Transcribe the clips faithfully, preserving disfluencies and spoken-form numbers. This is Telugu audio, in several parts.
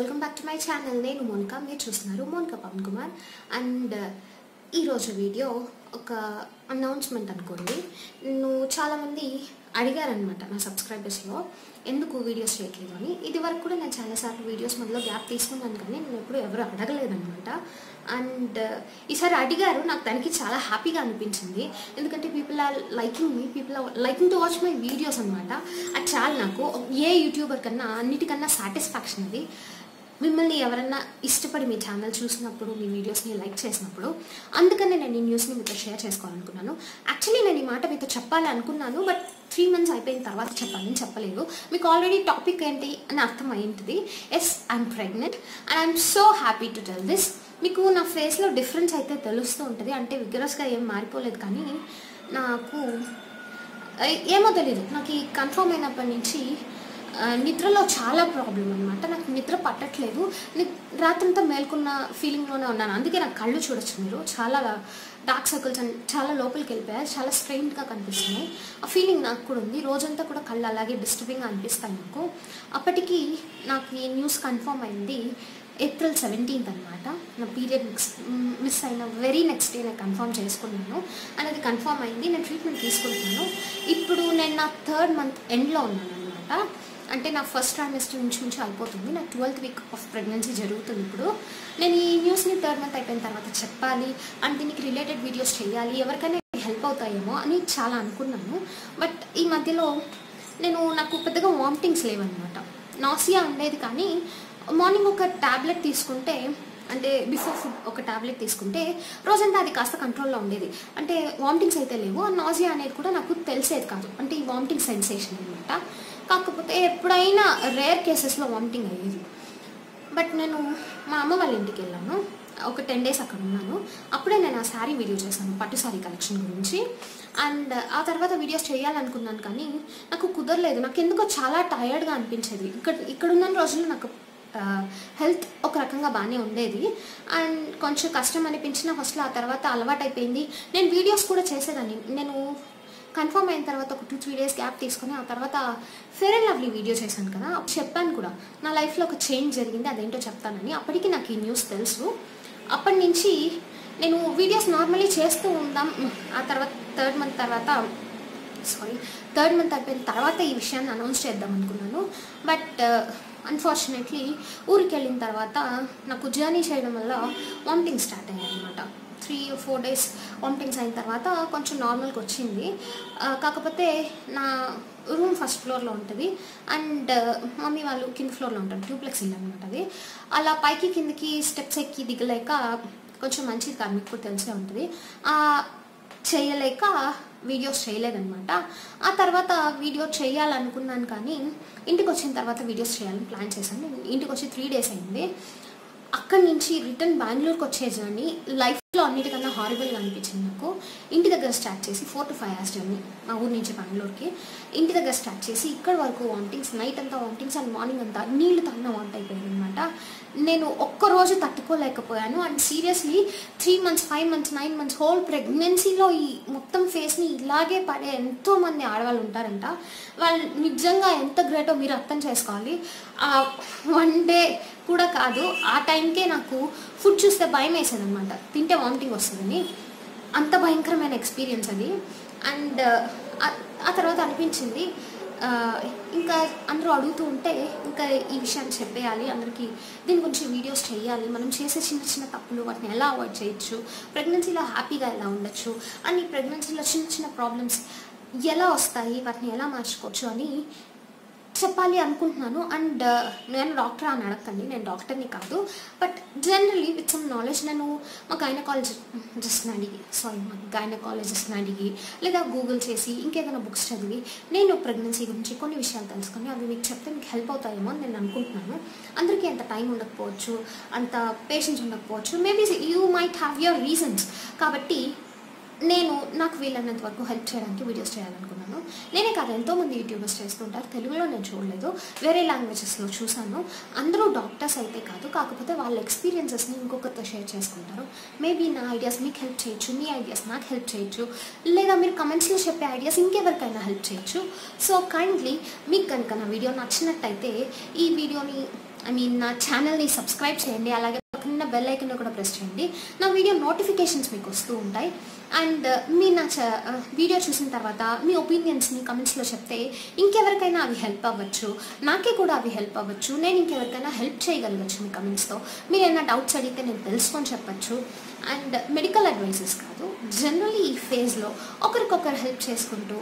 Welcome back to my channel. నేను మోనికా, మీరు చూస్తున్నారు మోనికా పవన్ కుమార్. అండ్ ఈరోజు వీడియో ఒక అనౌన్స్మెంట్ అనుకోండి. నేను చాలామంది అడిగారనమాట నా సబ్స్క్రైబర్స్లో ఎందుకు వీడియోస్ చేయట్లేదు అని. ఇది వరకు కూడా నేను చాలాసార్లు వీడియోస్ మధ్యలో గ్యాప్ తీసుకున్నాను, కానీ నేను ఎప్పుడు ఎవరు అడగలేదనమాట. అండ్ ఈసారి అడిగారు, నాకు దానికి చాలా హ్యాపీగా అనిపించింది. ఎందుకంటే people are liking me, people are liking to watch my videos అనమాట. అది చాలా నాకు ఏ యూట్యూబర్ కన్నా అన్నిటికన్నా సాటిస్ఫాక్షన్ అది. మిమ్మల్ని ఎవరన్నా ఇష్టపడి మీ ఛానల్ చూసినప్పుడు, మీ వీడియోస్ని లైక్ చేసినప్పుడు, అందుకనే నేను ఈ న్యూస్ని మీతో షేర్ చేసుకోవాలనుకున్నాను. యాక్చువల్లీ నేను ఈ మాట మీతో చెప్పాలి అనుకున్నాను, బట్ త్రీ మంత్స్ అయిపోయిన తర్వాత చెప్పాలని చెప్పలేదు. మీకు ఆల్రెడీ టాపిక్ ఏంటి అని అర్థమైంది. Yes, I'm pregnant and I'm so happy to tell this. మీకు నా ఫేస్లో డిఫరెన్స్ అయితే తెలుస్తూ ఉంటుంది, అంటే విగ్రస్గా ఏం మారిపోలేదు, కానీ నాకు ఏమో తెలీదు. నాకు ఈ కన్ఫర్మ్ అయినప్పటి నుంచి నిద్రలో చాలా ప్రాబ్లం అనమాట. నాకు నిద్ర పట్టట్లేదు, రాత్రంతా మేల్కొన్న ఫీలింగ్లోనే ఉన్నాను. అందుకే నాకు కళ్ళు చూడొచ్చు మీరు, చాలా డార్క్ సర్కిల్స్ అండ్ చాలా లోపలికి వెళ్ళిపోయాయి, చాలా స్ట్రెయిన్గా కనిపిస్తున్నాయి. ఆ ఫీలింగ్ నాకు కూడా ఉంది. రోజంతా కూడా కళ్ళు అలాగే డిస్టర్బింగ్గా అనిపిస్తాయి నాకు. అప్పటికి నాకు ఈ న్యూస్ కన్ఫర్మ్ అయింది ఏప్రిల్ సెవెంటీన్త్ అనమాట. నా పీరియడ్ మిక్స్ మిస్ అయిన వెరీ నెక్స్ట్ డే నేను కన్ఫర్మ్ చేసుకున్నాను. అండ్ అది కన్ఫర్మ్ అయింది. నేను ట్రీట్మెంట్ తీసుకుంటున్నాను. ఇప్పుడు నేను నా థర్డ్ మంత్ ఎండ్లో ఉన్నాను అనమాట. అంటే నా ఫస్ట్ ట్రైమెస్టర్ నుంచి నుంచి అయిపోతుంది. నా ట్వెల్త్ వీక్ ఆఫ్ ప్రెగ్నెన్సీ జరుగుతుంది ఇప్పుడు. నేను ఈ న్యూస్ని థర్డ్ మంత్ అయిపోయిన తర్వాత చెప్పాలి అండ్ దీనికి రిలేటెడ్ వీడియోస్ చేయాలి, ఎవరికైనా హెల్ప్ అవుతాయేమో అని చాలా అనుకున్నాను. బట్ ఈ మధ్యలో నేను నాకు పెద్దగా వామిటింగ్స్ లేవన్నమాట. నాసియా ఉండేది, కానీ మార్నింగ్ ఒక ట్యాబ్లెట్ తీసుకుంటే, అంటే బిఫోర్ ఫుడ్ ఒక ట్యాబ్లెట్ తీసుకుంటే రోజంతా అది కాస్త కంట్రోల్లో ఉండేది. అంటే వామిటింగ్స్ అయితే లేవు. ఆ నాసియా అనేది కూడా నాకు తెలిసేది కాదు, అంటే ఈ వామిటింగ్ సెన్సేషన్ అనమాట. కాకపోతే ఎప్పుడైనా రేర్ కేసెస్లో వామిటింగ్ అయ్యేది. బట్ నేను మా అమ్మ వాళ్ళ ఇంటికి వెళ్ళాను, ఒక టెన్ డేస్ అక్కడ ఉన్నాను. అప్పుడే నేను ఆ శారీ వీడియో చేశాను, పట్టు శారీ కలెక్షన్ గురించి. అండ్ ఆ తర్వాత వీడియోస్ చేయాలనుకున్నాను, కానీ నాకు కుదరలేదు. నాకు ఎందుకో చాలా టయర్డ్గా అనిపించేది. ఇక్కడ ఇక్కడ ఉన్న రోజుల్లో నాకు హెల్త్ ఒక రకంగా బాగానే ఉండేది అండ్ కొంచెం కష్టం అనిపించిన ఫస్ట్లో. ఆ తర్వాత అలవాటు అయిపోయింది. నేను వీడియోస్ కూడా చేసేదాన్ని. నేను కన్ఫర్మ్ అయిన తర్వాత ఒక టూ త్రీ డేస్ గ్యాప్ తీసుకొని ఆ తర్వాత ఫెయిర్ అండ్ లవ్లీ వీడియో చేశాను కదా, చెప్పాను కూడా నా లైఫ్లో ఒక చేంజ్ జరిగింది, అదేంటో చెప్తానని. అప్పటికి నాకు ఈ న్యూస్ తెలుసు. అప్పటి నుంచి నేను వీడియోస్ నార్మల్లీ చేస్తూ ఉందాం. ఆ తర్వాత థర్డ్ మంత్ తర్వాత సారీ థర్డ్ మంత్ అయిపోయిన తర్వాత ఈ విషయాన్ని అనౌన్స్ చేద్దాం అనుకున్నాను. బట్ అన్ఫార్చునేట్లీ ఊరికి వెళ్ళిన తర్వాత నాకు జర్నీ చేయడం వల్ల వామిటింగ్ స్టార్ట్ అయ్యాయి అనమాట. త్రీ ఫోర్ డేస్ వామిటింగ్స్ అయిన తర్వాత కొంచెం నార్మల్గా వచ్చింది. కాకపోతే నా రూమ్ ఫస్ట్ ఫ్లోర్లో ఉంటుంది అండ్ మమ్మీ వాళ్ళు కింద ఫ్లోర్లో ఉంటారు. ట్యూప్లెక్స్ ఇల్లు అనమాట అది. అలా పైకి కిందకి స్టెప్స్ ఎక్కి దిగలేక కొంచెం మంచిది కాదు, మీకు కూడా తెలిసే ఉంటుంది. చేయలేక వీడియోస్ చేయలేదన్నమాట. ఆ తర్వాత వీడియో చేయాలనుకున్నాను, కానీ ఇంటికి వచ్చిన తర్వాత వీడియోస్ చేయాలని ప్లాన్ చేశాను. నేను ఇంటికి వచ్చి త్రీ డేస్ అయింది. అక్కడి నుంచి రిటర్న్ బెంగళూరుకి వచ్చే జర్నీ లైఫ్లో అన్నిటికన్నా హారిబుల్గా అనిపించింది నాకు. ఇంటి దగ్గర స్టార్ట్ చేసి four to five hours journey మా ఊరి నుంచి బెంగళూరుకి. ఇంటి దగ్గర స్టార్ట్ చేసి ఇక్కడ వరకు వామిటింగ్స్, నైట్ అంతా వామిటింగ్స్ అండ్ మార్నింగ్ అంతా నీళ్లు తాగిన వామిట్ అయిపోయింది అనమాట. నేను ఒక్కరోజు తట్టుకోలేకపోయాను. And seriously three months five months nine months whole ప్రెగ్నెన్సీలో ఈ మొత్తం ఫేస్ని ఇలాగే పడే ఎంతోమంది ఆడవాళ్ళు ఉంటారంట. వాళ్ళు నిజంగా ఎంత గ్రేటో మీరు అర్థం చేసుకోవాలి. వన్ డే కూడా కాదు, ఆ టైంకే నాకు ఫుడ్ చూస్తే భయం వేసేది అనమాట, తింటే వామిటింగ్ వస్తుందని. అంత భయంకరమైన ఎక్స్పీరియన్స్ అది. అండ్ ఆ తర్వాత అనిపించింది ఇంకా అందరూ అడుగుతూ ఉంటే ఇంకా ఈ విషయాన్ని చెప్పేయాలి అందరికీ, దీని గురించి వీడియోస్ చేయాలి, మనం చేసే చిన్న చిన్న తప్పులు వాటిని ఎలా అవాయిడ్ చేయొచ్చు, ప్రెగ్నెన్సీలో హ్యాపీగా ఎలా ఉండొచ్చు, అండ్ ఈ ప్రెగ్నెన్సీలో చిన్న చిన్న ప్రాబ్లమ్స్ ఎలా వస్తాయి, వాటిని ఎలా మార్చుకోవచ్చు అని చెప్పాలి అనుకుంటున్నాను. అండ్ నేను డాక్టర్ అని అడగండి, నేను డాక్టర్ని కాదు, but generally with some knowledge నేను మా గైనకాలజిస్ట్ని అడిగి సారీ మా గైనకాలజిస్ట్ని అడిగి లేదా గూగుల్ చేసి ఇంకేదైనా బుక్స్ చదివి నేను ప్రెగ్నెన్సీ గురించి కొన్ని విషయాలు తెలుసుకొని అవి మీకు చెప్తే మీకు హెల్ప్ అవుతాయేమో అని నేను అనుకుంటున్నాను. అందరికీ అంత టైం ఉండకపోవచ్చు, అంత పేషెన్స్ ఉండకపోవచ్చు, maybe you might have your reasons. కాబట్టి నేను నాకు వీలైనంత వరకు హెల్ప్ చేయడానికి వీడియోస్ చేయాలనుకున్నాను. నేనే కాదు, ఎంతోమంది యూట్యూబర్స్ చేస్తుంటారు. తెలుగులో నేను చూడలేదు, వేరే లాంగ్వేజెస్లో చూసాను. అందరూ డాక్టర్స్ అయితే కాదు, కాకపోతే వాళ్ళ ఎక్స్పీరియన్సెస్ని ఇంకొకరితో షేర్ చేసుకుంటారు. మేబీ నా ఐడియాస్ మీకు హెల్ప్ చేయొచ్చు, మీ ఐడియాస్ నాకు హెల్ప్ చేయొచ్చు, లేదా మీరు కమెంట్స్లో చెప్పే ఐడియాస్ ఇంకెవరికైనా హెల్ప్ చేయొచ్చు. సో కైండ్లీ మీకు కనుక నా వీడియో నచ్చినట్టయితే ఈ వీడియోని ఐ మీన్ నా ఛానల్ని సబ్స్క్రైబ్ చేయండి, అలాగే పక్కన బెల్ ఐకన్ కూడా ప్రెస్ చేయండి. నా వీడియో నోటిఫికేషన్స్ మీకు వస్తూ ఉంటాయి. అండ్ మీ నా వీడియో చూసిన తర్వాత మీ ఒపీనియన్స్ని కమెంట్స్లో చెప్తే ఇంకెవరికైనా అవి హెల్ప్ అవ్వచ్చు, నాకే కూడా అవి హెల్ప్ అవ్వచ్చు. నేను ఇంకెవరికైనా హెల్ప్ చేయగలగచ్చు మీ కమెంట్స్తో. మీరు ఏమైనా డౌట్స్ అడిగితే నేను తెలుసుకొని చెప్పచ్చు. అండ్ మెడికల్ అడ్వైసెస్ కాదు, జనరల్లీ ఈ ఫేజ్లో ఒకరికొకరు హెల్ప్ చేసుకుంటూ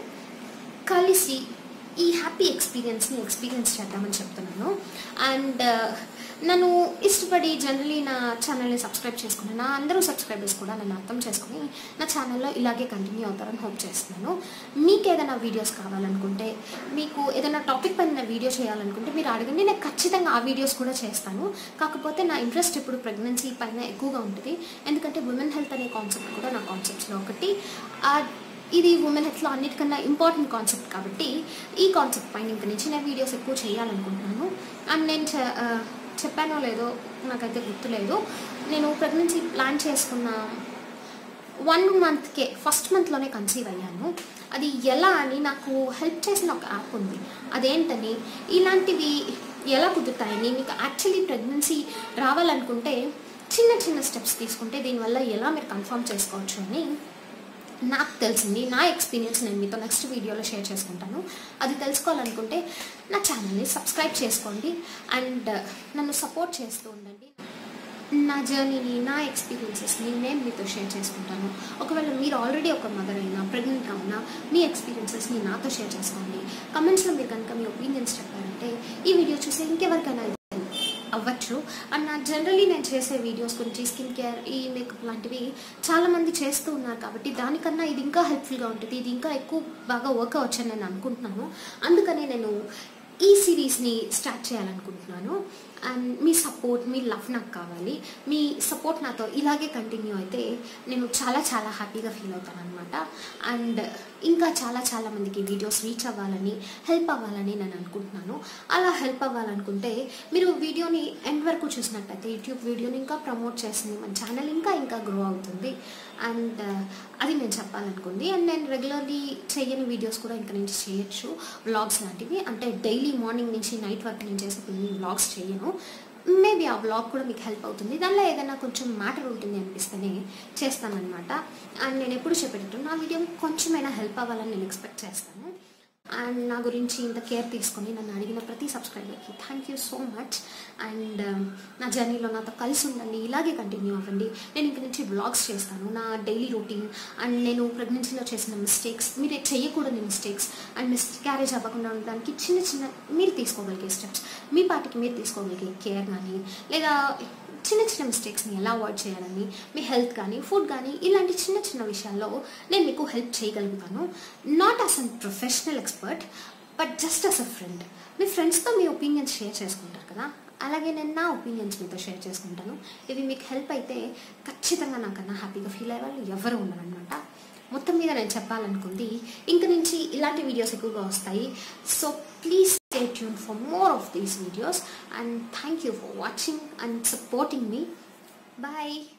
కలిసి ఈ హ్యాపీ ఎక్స్పీరియన్స్ని ఎక్స్పీరియన్స్ చేద్దామని చెప్తున్నాను. అండ్ నన్ను ఇష్టపడి జనరలీ నా ఛానల్ని సబ్స్క్రైబ్ చేసుకుని నా అందరూ సబ్స్క్రైబర్స్ కూడా నన్ను అర్థం చేసుకుని నా ఛానల్లో ఇలాగే కంటిన్యూ అవుతారని హోప్ చేస్తున్నాను. మీకు ఏదైనా వీడియోస్ కావాలనుకుంటే, మీకు ఏదైనా టాపిక్ పైన వీడియో చేయాలనుకుంటే మీరు అడగండి, నేను ఖచ్చితంగా ఆ వీడియోస్ కూడా చేస్తాను. కాకపోతే నా ఇంట్రెస్ట్ ఇప్పుడు ప్రెగ్నెన్సీ పైన ఎక్కువగా ఉంటుంది, ఎందుకంటే ఉమెన్ హెల్త్ అనే కాన్సెప్ట్ కూడా నా కాన్సెప్ట్స్లో ఒకటి. ఇది ఉమెన్ హెల్త్లో అన్నిటికన్నా ఇంపార్టెంట్ కాన్సెప్ట్ కాబట్టి ఈ కాన్సెప్ట్ పైన ఇంక నుంచి నేను వీడియోస్ ఎక్కువ చేయాలనుకుంటున్నాను. అండ్ నేను చెప్పానో లేదో నాకైతే గుర్తులేదు, నేను ప్రెగ్నెన్సీ ప్లాన్ చేసుకున్న వన్ మంత్కే ఫస్ట్ మంత్లోనే కన్సీవ్ అయ్యాను. అది ఎలా అని నాకు హెల్ప్ చేసిన ఒక యాప్ ఉంది. అదేంటని, ఇలాంటివి ఎలా కుదురుతాయని, మీకు యాక్చువల్లీ ప్రెగ్నెన్సీ రావాలనుకుంటే చిన్న చిన్న స్టెప్స్ తీసుకుంటే దీనివల్ల ఎలా మీరు కన్ఫర్మ్ చేసుకోవచ్చు అని నాకు తెలిసింది. నా ఎక్స్పీరియన్స్ నేను మీతో నెక్స్ట్ వీడియోలో షేర్ చేసుకుంటాను. అది తెలుసుకోవాలనుకుంటే నా ఛానల్ని సబ్స్క్రైబ్ చేసుకోండి అండ్ నన్ను సపోర్ట్ చేస్తూ ఉండండి. నా జర్నీని, నా ఎక్స్పీరియన్సెస్ని నేను మీతో షేర్ చేసుకుంటాను. ఒకవేళ మీరు ఆల్రెడీ ఒక మదర్ అయినా ప్రెగ్నెంట్గా ఉన్నా మీ ఎక్స్పీరియన్సెస్ని నాతో షేర్ చేసుకోండి. కమెంట్స్లో మీరు కనుక మీ ఒపీనియన్స్ చెప్పారంటే ఈ వీడియో చూసి ఇంకెవరికైనా అవ్వచ్చు. అండ్ నా జనరలీ నేను చేసే వీడియోస్ గురించి స్కిన్ కేర్, ఈ మేకప్ లాంటివి చాలామంది చేస్తూ ఉన్నారు కాబట్టి దానికన్నా ఇది ఇంకా హెల్ప్ఫుల్గా ఉంటుంది, ఇది ఇంకా ఎక్కువ బాగా వర్క్ అవ్వచ్చు అని నేను అనుకుంటున్నాను. అందుకనే నేను ఈ సిరీస్ని స్టార్ట్ చేయాలనుకుంటున్నాను. అండ్ మీ సపోర్ట్, మీ లవ్ నాకు కావాలి. మీ సపోర్ట్ నాతో ఇలాగే కంటిన్యూ అయితే నేను చాలా చాలా హ్యాపీగా ఫీల్ అవుతాను అనమాట. అండ్ ఇంకా చాలా చాలా మందికి వీడియోస్ రీచ్ అవ్వాలని, హెల్ప్ అవ్వాలని నేను అనుకుంటున్నాను. అలా హెల్ప్ అవ్వాలనుకుంటే మీరు వీడియోని ఎండ్ వరకు చూసినట్టయితే యూట్యూబ్ వీడియోని ఇంకా ప్రమోట్ చేస్తుంది, మన ఛానల్ ఇంకా ఇంకా గ్రో అవుతుంది. అండ్ అది నేను చెప్పాలనుకుంది. అండ్ నేను రెగ్యులర్లీ చేయని వీడియోస్ కూడా ఇంకా నుంచి చేయొచ్చు, వ్లాగ్స్ లాంటివి. అంటే డైలీ మార్నింగ్ నుంచి నైట్ వరకు నేను చేసే కొన్ని వ్లాగ్స్ చేయను. మేబీ ఆ వ్లాగ్ కూడా మీకు హెల్ప్ అవుతుంది, దానిలో ఏదైనా కొంచెం మ్యాటర్ ఉంటుంది అనిపిస్తేనే చేస్తానన్నమాట. అండ్ నేను ఎప్పుడు చెప్పేటట్టు నా వీడియో కొంచెమైనా హెల్ప్ అవ్వాలని నేను ఎక్స్పెక్ట్ చేస్తాను. అండ్ నా గురించి ఇంత కేర్ తీసుకొని నన్ను అడిగిన ప్రతి సబ్స్క్రైబర్కి thank you so much. And నా జర్నీలో నాతో కలిసి ఉండండి, ఇలాగే కంటిన్యూ అవ్వండి. నేను ఇంక నుంచి వ్లాగ్స్ చేస్తాను, నా డైలీ రొటీన్ అండ్ నేను ప్రెగ్నెన్సీలో చేసిన మిస్టేక్స్, మీరు చేయకూడని మిస్టేక్స్ అండ్ మిస్ క్యారేజ్ అవ్వకుండా ఉండడానికి చిన్న చిన్న మీరు తీసుకోగలిగే స్టెప్స్, మీ పాటికి మీరు తీసుకోగలిగే కేర్ కానీ, లేదా చిన్న చిన్న మిస్టేక్స్ని ఎలా అవాయిడ్ చేయాలని, మీ హెల్త్ కానీ, ఫుడ్ కానీ, ఇలాంటి చిన్న చిన్న విషయాల్లో నేను మీకు హెల్ప్ చేయగలుగుతాను. Not as an professional expert but just as a friend. మీ ఫ్రెండ్స్తో మీ ఒపీనియన్స్ షేర్ చేసుకుంటారు కదా, అలాగే నేను నా ఒపీనియన్స్ మీతో షేర్ చేసుకుంటాను. ఇవి మీకు హెల్ప్ అయితే ఖచ్చితంగా నాకన్నా హ్యాపీగా ఫీల్ అయ్యే వాళ్ళు ఎవరు ఉన్నారనమాట. మొత్తం మీద నేను చెప్పాలనుకుంది ఇంక నుంచి ఇలాంటి వీడియోస్ ఎక్కువగా వస్తాయి. So please stay tuned for more of these videos and thank you for watching and supporting me. Bye.